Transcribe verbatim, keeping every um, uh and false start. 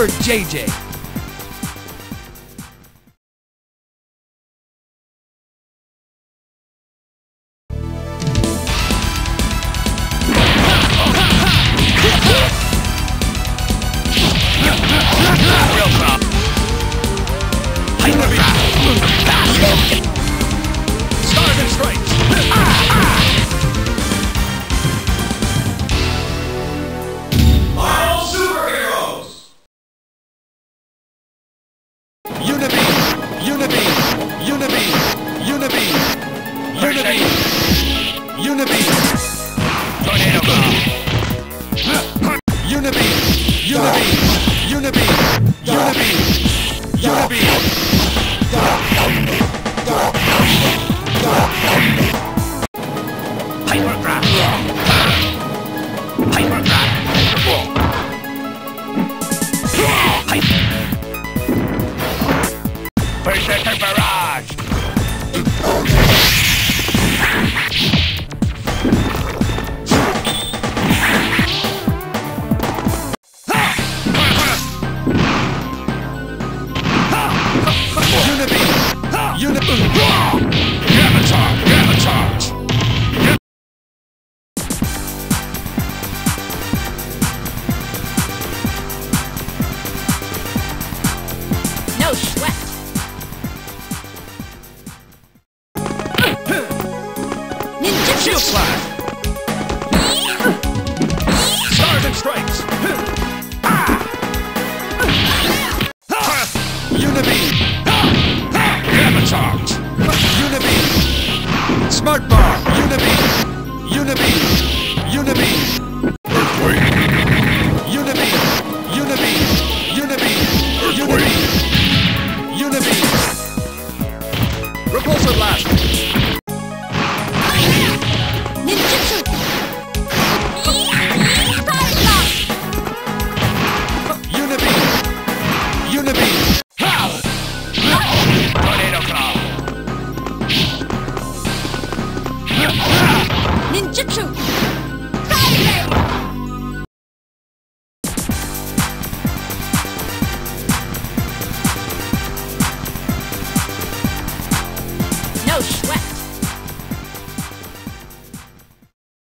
for J J. Stars and stripes. Marvel superheroes. Unibeam, Unibeam, Unibeam, Unibeam, Unibeam, Unibeam, Tornado bomb. Unibeam, Unibeam, Unibeam, Unibeam, Unibeam. Hypergraph. Hypergraph. Hyper. Berserker barrage. Unibeam, Unibeam. Gamma charge. Gamma charge. No sweat. Ninja Shield slash. Stars and stripes. Unibeam, Gamma charge. Unibeam. Smart bomb.